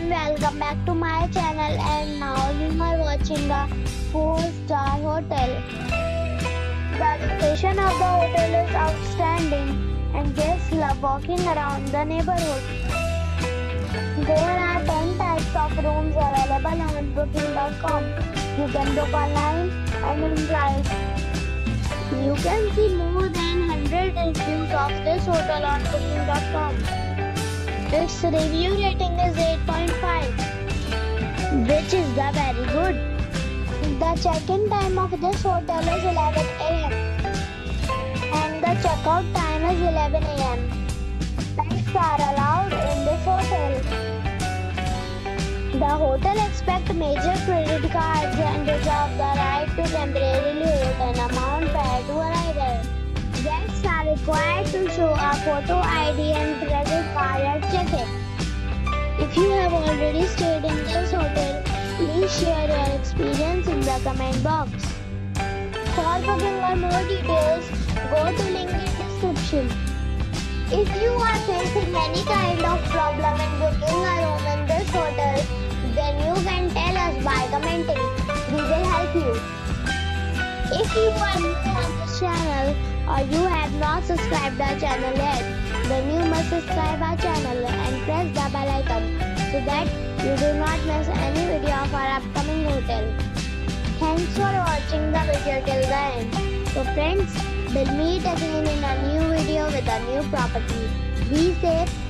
welcome back to my channel, and now you are watching a 4-star hotel. The location of the hotel is outstanding and guests love walking around the neighborhood. There are 10 types of rooms available on booking.com. You can book online and enjoy it. You can see more than 100 reviews of this hotel on booking.com. Its review rating is 8.5, which is very good. The check-in time of this hotel is 11 a.m. and the check-out time is 11 a.m. Pets are allowed in this hotel. The hotel accepts major credit cards and reserves the right to temporarily hold an amount prior to arrival. Guests are required to show a photo ID and credit card at check-in. If you have already stayed in this hotel, please share your experience in the comment box. For booking or more details, go to link in description. If you are facing any kind of problem in booking a room in this hotel, then you can tell us by commenting. We will help you. If you are new on this channel or you have not subscribed our channel yet, then you must subscribe our channel and press the bell icon so that you do not miss any video of our upcoming hotel. Thanks for watching the video till the end. So friends, we'll meet again in a new video with a new property. Be safe